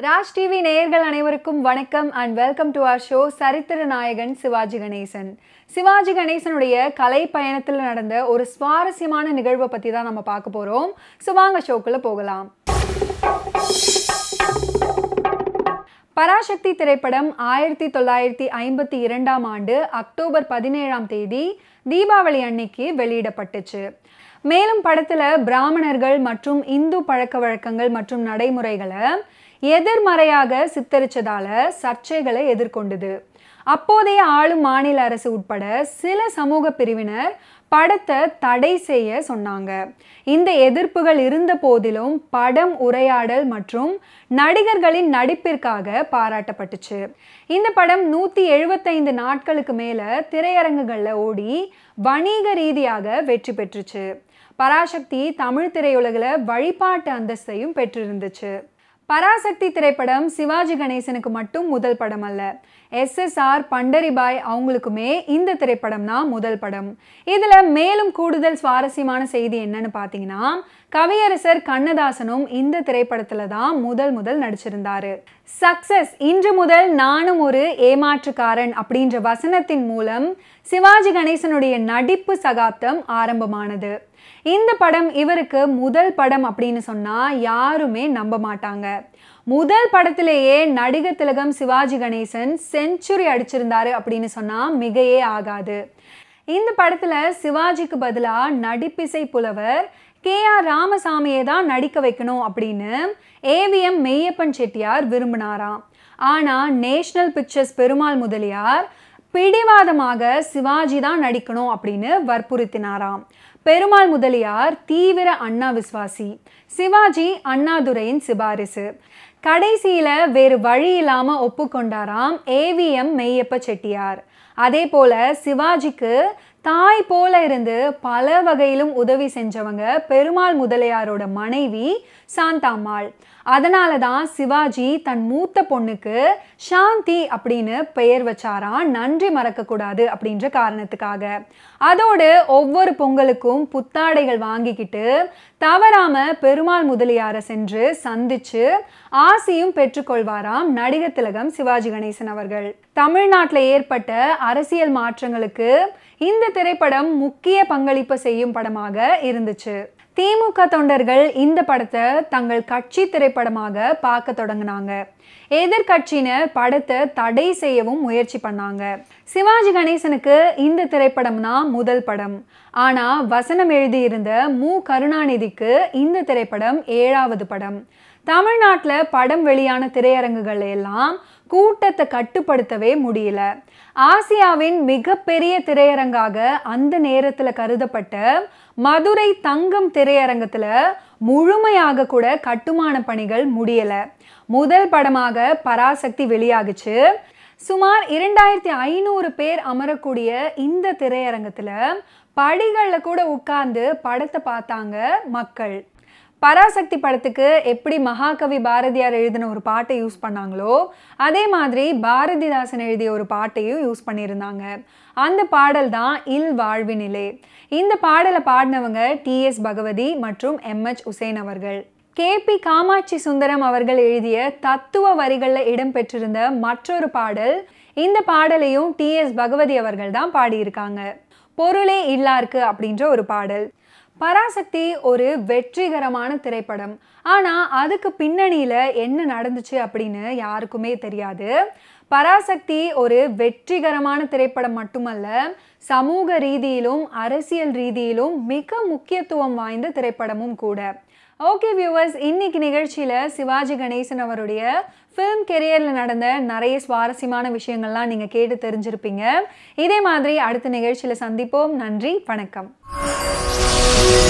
Raj TV நேயர்கள் அனைவருக்கும் வணக்கம் and welcome to our show சரித்திர நாயகன் சிவாஜி கணேசன். சிவாஜி கணேசனுடைய கலை பயணத்தில் நடந்த ஒரு சுவாரஸ்யமான நிகழ்வை பத்தி தான் நம்ம பார்க்க போறோம். சோ வாங்க ஷோக்குள்ள போகலாம். பராசக்தி திரைப்படம் 1952ஆம் ஆண்டு அக்டோபர் 17ஆம் தேதி தீபாவளி அன்னைக்கு வெளியிடப்பட்டுச்சு. மேலும் படத்துல பிராமணர்கள் மற்றும் இந்து பழக்கவழக்கங்கள் மற்றும் நடைமுறைகளை எதிர்மறையாக சித்தரிச்சதால சர்ச்சைகளை எதிர்கொண்டது. அப்போதைய ஆளும் மாநில அரசு உட்பட சில சமூக பிரிவினர் படத்தை தடை செய்ய சொன்னாங்க. இந்த எதிர்ப்புகள் இருந்த போதிலும் படம் உரையாடல் மற்றும் நடிகர்களின் நடிப்பிற்காக பாராட்டப்பட்டுச்சு. இந்த படம் 175 நாட்களுக்கு மேல திரையரங்குகள்ல ஓடி வணிக ரீதியாக வெற்றி பெற்றுச்சு. பராசக்தி தமிழ் திரையுலகில் வழிபாட்டு அந்தஸ்தையும் பெற்றிருந்துச்சு. பராசக்தி திரைப்படம் சிவாஜி கணேசனுக்கு மட்டும் முதல் படம் அல்ல. SSR பண்டரிபாய் அவங்களுக்குமே இந்த திரைப்படம் தான் முதல் படம். இதுல மேலும் கூடுதல் சுவாரஸ்யமான செய்தி என்னன்னு பார்த்தீங்கன்னா, கவியரசர் கண்ணதாசனும் இந்த திரைப்படத்துல தான் முதல் நடிச்சிருந்தாரு. சக்சஸ் இன்று முதல் நானும் ஒரு ஏமாற்றுக்காரன் அப்படின்ற வசனத்தின் மூலம் சிவாஜி கணேசனுடைய நடிப்பு சகாப்தம் ஆரம்பமானது. இந்த படம் இவருக்கு முதல் படம் அப்படின்னு சொன்னா யாருமே நம்ப மாட்டாங்க. முதல் படத்திலேயே நடிகர் திலகம் சிவாஜி கணேசன் செஞ்சுரி அடிச்சிருந்தாரு அப்படின்னு சொன்னா மிகையே ஆகாது. இந்த படத்துல சிவாஜிக்கு பதிலா நடிப்பிசை புலவர் KR ராமசாமியை தான் நடிக்க வைக்கணும் அப்படின்னு AVM மெய்யப்பன் செட்டியார் விரும்பினாராம். ஆனா நேஷனல் பிக்சர்ஸ் பெருமாள் முதலியார் பிடிவாதமாக சிவாஜி தான் நடிக்கணும் அப்படின்னு வற்புறுத்தினாராம். பெருமாள் முதலியார் தீவிர அண்ணா விசுவாசி, சிவாஜி அண்ணாதுரையின் சிபாரிசு. கடைசியில வேறு வழி இல்லாம ஒப்புக்கொண்டாராம் AVM மெய்யப்ப செட்டியார். அதே போல சிவாஜிக்கு தாய் போல இருந்து பல வகையிலும் உதவி செஞ்சவங்க பெருமாள் முதலியாரோட மனைவி சாந்தாம்மாள். அதனால தான் சிவாஜி தன் மூத்த பொண்ணுக்கு சாந்தி அப்படின்னு பெயர் வச்சாராம், நன்றி மறக்க கூடாது அப்படின்ற காரணத்துக்காக. அதோடு ஒவ்வொரு பொங்கலுக்கும் புத்தாடைகள் வாங்கிக்கிட்டு தவறாம பெருமாள் முதலியாரை சென்று சந்திச்சு ஆசியும் பெற்றுக்கொள்வாராம் நடிகர் திலகம் சிவாஜி கணேசன் அவர்கள். தமிழ்நாட்டில் ஏற்பட்ட அரசியல் மாற்றங்களுக்கு இந்த திரைப்படம் முக்கிய பங்களிப்பு செய்யும் படமாக இருந்துச்சு. திமுக தொண்டர்கள் இந்த படத்தை தங்கள் கட்சி திரைப்படமாக பார்க்க தொடங்கினாங்க. எதிர்கட்சியினர் படத்தை தடை செய்யவும் முயற்சி பண்ணாங்க. சிவாஜி கணேசனுக்கு இந்த திரைப்படம் தான் முதல் படம். ஆனா வசனம் எழுதியிருந்த மு. கருணாநிதிக்கு இந்த திரைப்படம் 7வது படம். தமிழ்நாட்டில் படம் வெளியான திரையரங்குகள் எல்லாம் கூட்டத்தை கட்டுப்படுத்தவே முடியல. ஆசியாவின் மிகப்பெரிய திரையரங்காக அந்த நேரத்தில் கருதப்பட்ட மதுரை தங்கம் திரையரங்கத்துல முழுமையாக கூட கட்டுமான பணிகள் முடியல. முதல் படமாக பராசக்தி வெளியாகுச்சு. சுமார் 2500 பேர் அமரக்கூடிய இந்த திரையரங்கத்துல படிகள்ல கூட உட்கார்ந்து படத்தை பார்த்தாங்க மக்கள். பராசக்தி படத்துக்கு எப்படி மகாகவி பாரதியார் எழுதின ஒரு பாட்டை யூஸ் பண்ணாங்களோ அதே மாதிரி பாரதிதாசன் எழுதிய ஒரு பாட்டையும் யூஸ் பண்ணியிருந்தாங்க. அந்த பாடல் தான் இல் வாழ்வினிலே. இந்த பாடலை பாடினவங்க TS பகவதி மற்றும் MH உசேன் அவர்கள். KP காமாட்சி சுந்தரம் அவர்கள் எழுதிய தத்துவ வரிகளில் இடம்பெற்றிருந்த மற்றொரு பாடல். இந்த பாடலையும் TS பகவதி அவர்கள் தான் பாடியிருக்காங்க. பொருளே இல்லாருக்கு அப்படின்ற ஒரு பாடல். பராசக்தி ஒரு வெற்றிகரமான திரைப்படம். ஆனா அதுக்கு பின்னணியில என்ன நடந்துச்சு அப்படின்னு யாருக்குமே தெரியாது. பராசக்தி ஒரு வெற்றிகரமான திரைப்படம் மட்டுமல்ல, சமூக ரீதியிலும் அரசியல் ரீதியிலும் மிக முக்கியத்துவம் வாய்ந்த திரைப்படமும் கூட. ஓகே வியூவர்ஸ், இன்னைக்கு நிகழ்ச்சியில சிவாஜி கணேசன் அவருடைய ஃபிலிம் கெரியர்ல நடந்த நிறைய சுவாரஸ்யமான விஷயங்கள்லாம் நீங்க கேட்டு தெரிஞ்சிருப்பீங்க. இதே மாதிரி அடுத்த நிகழ்ச்சியில சந்திப்போம். நன்றி, வணக்கம்.